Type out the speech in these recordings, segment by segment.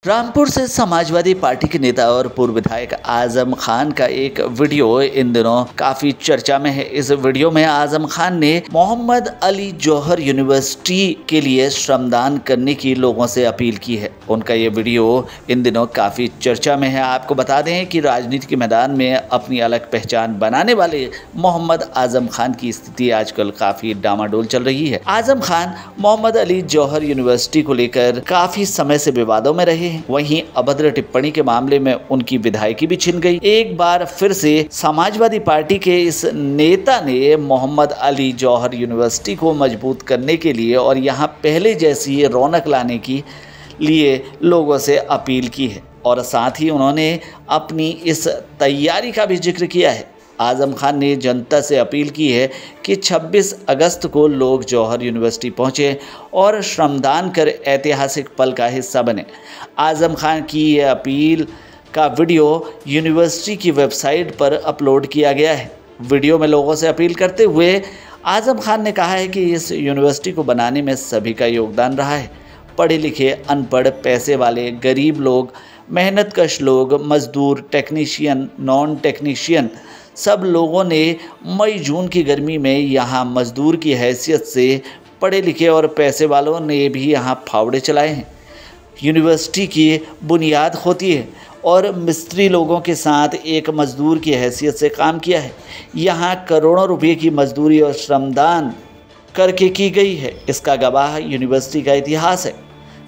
रामपुर से समाजवादी पार्टी के नेता और पूर्व विधायक आजम खान का एक वीडियो इन दिनों काफी चर्चा में है। इस वीडियो में आजम खान ने मोहम्मद अली जौहर यूनिवर्सिटी के लिए श्रमदान करने की लोगों से अपील की है। उनका ये वीडियो इन दिनों काफी चर्चा में है। आपको बता दें कि राजनीति के मैदान में अपनी अलग पहचान बनाने वाले मोहम्मद आजम खान की स्थिति आजकल काफी डामाडोल चल रही है। आजम खान मोहम्मद अली जौहर यूनिवर्सिटी को लेकर काफी समय से विवादों में रहे हैं। वहीं अभद्र टिप्पणी के मामले में उनकी विधायकी भी छिन गई। एक बार फिर से समाजवादी पार्टी के इस नेता ने मोहम्मद अली जौहर यूनिवर्सिटी को मजबूत करने के लिए और यहाँ पहले जैसी रौनक लाने की लिए लोगों से अपील की है और साथ ही उन्होंने अपनी इस तैयारी का भी जिक्र किया है। आजम खान ने जनता से अपील की है कि 26 अगस्त को लोग जौहर यूनिवर्सिटी पहुँचे और श्रमदान कर ऐतिहासिक पल का हिस्सा बने। आजम खान की यह अपील का वीडियो यूनिवर्सिटी की वेबसाइट पर अपलोड किया गया है। वीडियो में लोगों से अपील करते हुए आजम खान ने कहा है कि इस यूनिवर्सिटी को बनाने में सभी का योगदान रहा है। पढ़े लिखे, अनपढ़, पैसे वाले, गरीब लोग, मेहनतकश लोग, मजदूर, टेक्नीशियन, नॉन टेक्नीशियन, सब लोगों ने मई जून की गर्मी में यहाँ मजदूर की हैसियत से पढ़े लिखे और पैसे वालों ने भी यहाँ फावड़े चलाए हैं। यूनिवर्सिटी की बुनियाद होती है और मिस्त्री लोगों के साथ एक मजदूर की हैसियत से काम किया है। यहाँ करोड़ों रुपए की मजदूरी और श्रमदान करके की गई है। इसका गवाह यूनिवर्सिटी का इतिहास है।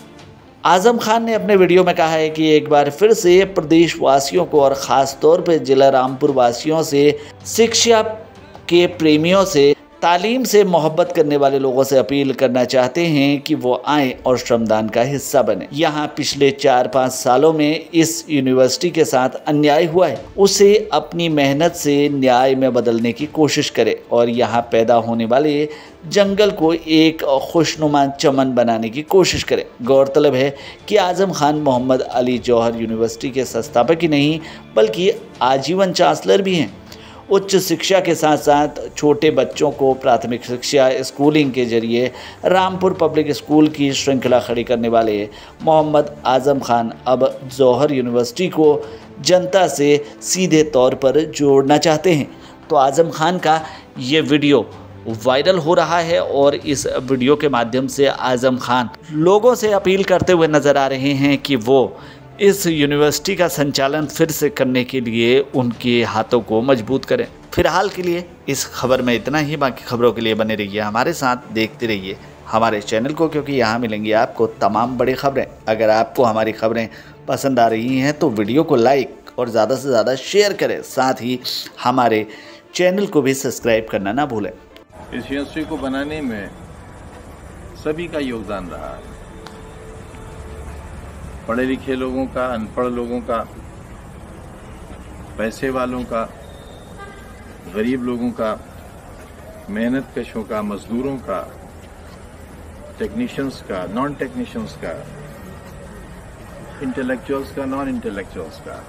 आजम खान ने अपने वीडियो में कहा है कि एक बार फिर से प्रदेशवासियों को और ख़ास तौर पर जिला रामपुर वासियों से, शिक्षा के प्रेमियों से, तालीम से मोहब्बत करने वाले लोगों से अपील करना चाहते हैं कि वो आएँ और श्रमदान का हिस्सा बने। यहाँ पिछले 4-5 सालों में इस यूनिवर्सिटी के साथ अन्याय हुआ है, उसे अपनी मेहनत से न्याय में बदलने की कोशिश करे और यहाँ पैदा होने वाले जंगल को एक खुशनुमा चमन बनाने की कोशिश करे। गौरतलब है कि आजम खान मोहम्मद अली जौहर यूनिवर्सिटी के संस्थापक ही नहीं बल्कि आजीवन चांसलर भी हैं। उच्च शिक्षा के साथ साथ छोटे बच्चों को प्राथमिक शिक्षा स्कूलिंग के जरिए रामपुर पब्लिक स्कूल की श्रृंखला खड़ी करने वाले मोहम्मद आजम खान अब जौहर यूनिवर्सिटी को जनता से सीधे तौर पर जोड़ना चाहते हैं। तो आजम खान का ये वीडियो वायरल हो रहा है और इस वीडियो के माध्यम से आजम खान लोगों से अपील करते हुए नज़र आ रहे हैं कि वो इस यूनिवर्सिटी का संचालन फिर से करने के लिए उनके हाथों को मजबूत करें। फिलहाल के लिए इस खबर में इतना ही। बाकी खबरों के लिए बने रहिए हमारे साथ, देखते रहिए हमारे चैनल को, क्योंकि यहाँ मिलेंगी आपको तमाम बड़ी खबरें। अगर आपको हमारी खबरें पसंद आ रही हैं तो वीडियो को लाइक और ज़्यादा से ज़्यादा शेयर करें। साथ ही हमारे चैनल को भी सब्सक्राइब करना ना भूलें। इस यूनिवर्सिटी को बनाने में सभी का योगदान रहा है, पढ़े लिखे लोगों का, अनपढ़ लोगों का, पैसे वालों का, गरीब लोगों का, मेहनत कशों का, मजदूरों का, टेक्नीशियंस का, नॉन टेक्नीशियंस का, इंटेलेक्चुअल्स का, नॉन इंटेलेक्चुअल्स का,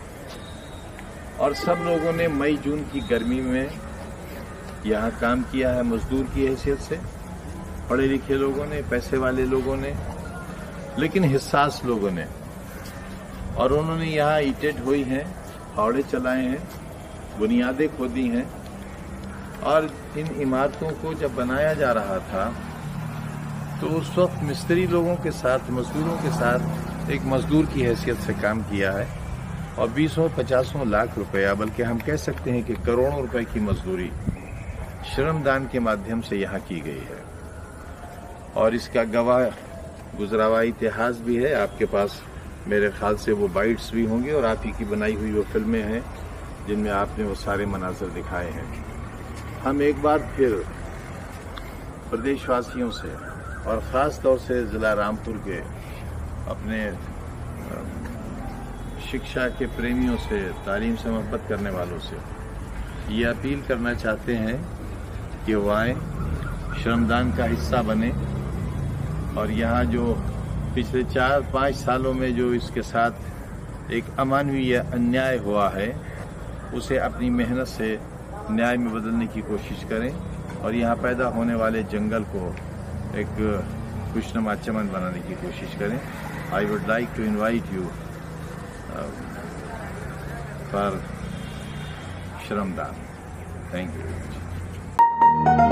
और सब लोगों ने मई जून की गर्मी में यहाँ काम किया है मजदूर की हैसियत से। पढ़े लिखे लोगों ने, पैसे वाले लोगों ने, लेकिन हिस्सास लोगों ने, और उन्होंने यहाँ ईंटें ढोई हैं, फावड़े चलाए हैं, बुनियादें खोदी हैं। और इन इमारतों को जब बनाया जा रहा था तो उस वक्त मिस्त्री लोगों के साथ, मजदूरों के साथ एक मजदूर की हैसियत से काम किया है और 20-50 लाख रुपया, बल्कि हम कह सकते हैं कि करोड़ों रुपए की मजदूरी श्रमदान के माध्यम से यहाँ की गई है। और इसका गवाह गुजरा हुआ इतिहास भी है। आपके पास मेरे ख्याल से वो बाइट्स भी होंगे और आप ही की बनाई हुई वो फिल्में हैं जिनमें आपने वो सारे मनाजर दिखाए हैं। हम एक बार फिर प्रदेशवासियों से और ख़ास तौर से ज़िला रामपुर के अपने शिक्षा के प्रेमियों से, तालीम से मोहब्बत करने वालों से ये अपील करना चाहते हैं कि वो आए, श्रमदान का हिस्सा बने और यहाँ जो पिछले 4-5 सालों में जो इसके साथ एक अमानवीय अन्याय हुआ है उसे अपनी मेहनत से न्याय में बदलने की कोशिश करें और यहाँ पैदा होने वाले जंगल को एक खुशनुमा चमन बनाने की कोशिश करें। I would like to invite you for Shramdan. Thank you very much.